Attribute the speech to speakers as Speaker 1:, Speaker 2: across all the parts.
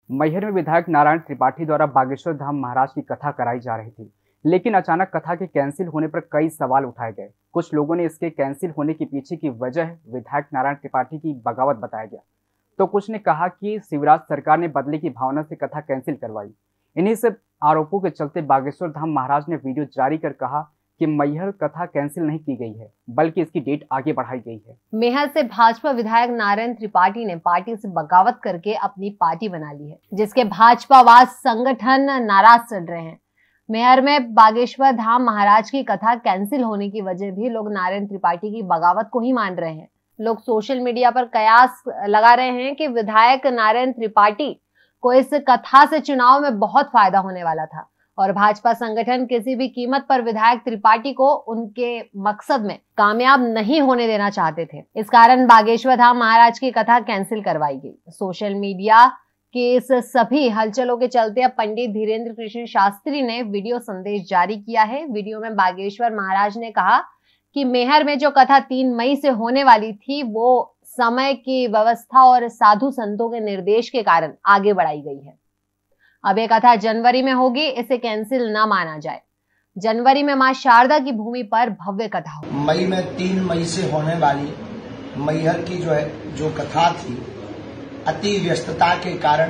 Speaker 1: मैहर में विधायक नारायण त्रिपाठी द्वारा बागेश्वर धाम महाराज की कथा कराई जा रही थी, लेकिन अचानक कथा के कैंसिल होने पर कई सवाल उठाए गए। कुछ लोगों ने इसके कैंसिल होने के पीछे की वजह विधायक नारायण त्रिपाठी की बगावत बताया गया, तो कुछ ने कहा कि शिवराज सरकार ने बदले की भावना से कथा कैंसिल करवाई। इन्हीं सब आरोपों के चलते बागेश्वर धाम महाराज ने वीडियो जारी कर कहा कि मैहर कथा कैंसिल नहीं की गई है, बल्कि इसकी डेट आगे बढ़ाई गई है।
Speaker 2: मैहर से भाजपा विधायक नारायण त्रिपाठी ने पार्टी से बगावत करके अपनी पार्टी बना ली है, जिसके भाजपावाद संगठन नाराज चल रहे हैं। मैहर में बागेश्वर धाम महाराज की कथा कैंसिल होने की वजह भी लोग नारायण त्रिपाठी की बगावत को ही मान रहे हैं। लोग सोशल मीडिया पर कयास लगा रहे हैं कि विधायक नारायण त्रिपाठी को इस कथा से चुनाव में बहुत फायदा होने वाला था और भाजपा संगठन किसी भी कीमत पर विधायक त्रिपाठी को उनके मकसद में कामयाब नहीं होने देना चाहते थे। इस कारण बागेश्वर धाम महाराज की कथा कैंसिल करवाई गई। सोशल मीडिया के इस सभी हलचलों के चलते अब पंडित धीरेन्द्र कृष्ण शास्त्री ने वीडियो संदेश जारी किया है। वीडियो में बागेश्वर महाराज ने कहा कि मैहर में जो कथा 3 मई से होने वाली थी वो समय की व्यवस्था और साधु संतों के निर्देश के कारण आगे बढ़ाई गई है। अब ये कथा जनवरी में होगी, इसे कैंसिल ना माना जाए। जनवरी में मां शारदा की भूमि पर भव्य कथा होगी।
Speaker 3: मई में 3 मई से होने वाली मैहर की जो कथा थी, अति व्यस्तता के कारण,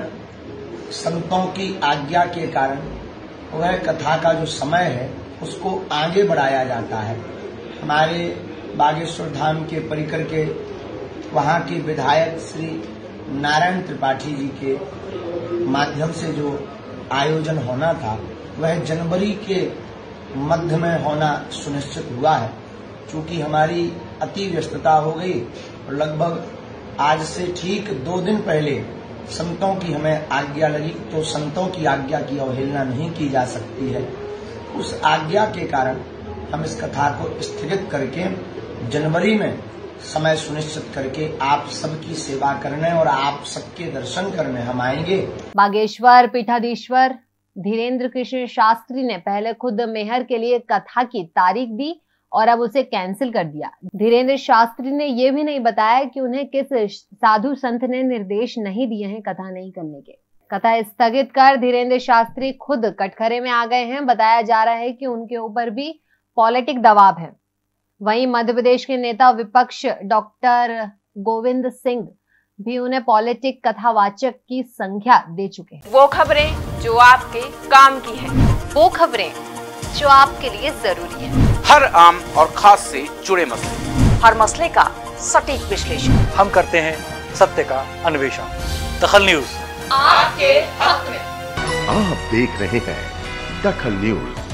Speaker 3: संतों की आज्ञा के कारण वह कथा का जो समय है उसको आगे बढ़ाया जाता है। हमारे बागेश्वर धाम के परिकर के वहां के विधायक श्री नारायण त्रिपाठी जी के माध्यम से जो आयोजन होना था वह जनवरी के मध्य में होना सुनिश्चित हुआ है। चूंकि हमारी अति व्यस्तता हो गई और लगभग आज से ठीक 2 दिन पहले संतों की हमें आज्ञा लगी, तो संतों की आज्ञा की अवहेलना नहीं की जा सकती है। उस आज्ञा के कारण हम इस कथा को स्थगित करके जनवरी में समय सुनिश्चित करके आप सबकी सेवा करने और आप सबके दर्शन करने हम आएंगे।
Speaker 2: बागेश्वर पीठाधीश्वर धीरेन्द्र कृष्ण शास्त्री ने पहले खुद मैहर के लिए कथा की तारीख दी और अब उसे कैंसिल कर दिया। धीरेन्द्र शास्त्री ने यह भी नहीं बताया कि उन्हें किस साधु संत ने निर्देश नहीं दिए हैं कथा नहीं करने के। कथा स्थगित कर धीरेन्द्र शास्त्री खुद कटघरे में आ गए हैं। बताया जा रहा है कि उनके ऊपर भी पॉलिटिक दबाव है। वहीं मध्य प्रदेश के नेता विपक्ष डॉक्टर गोविंद सिंह भी उन्हें पॉलिटिक कथावाचक की संख्या दे चुके हैं।
Speaker 4: वो खबरें जो आपके काम की है,
Speaker 2: वो खबरें जो आपके लिए जरूरी है,
Speaker 5: हर आम और खास से जुड़े मसले,
Speaker 4: हर मसले का सटीक विश्लेषण
Speaker 6: हम करते हैं, सत्य का अन्वेषण। दखल न्यूज
Speaker 4: आपके हक में।
Speaker 7: आप देख रहे हैं दखल न्यूज।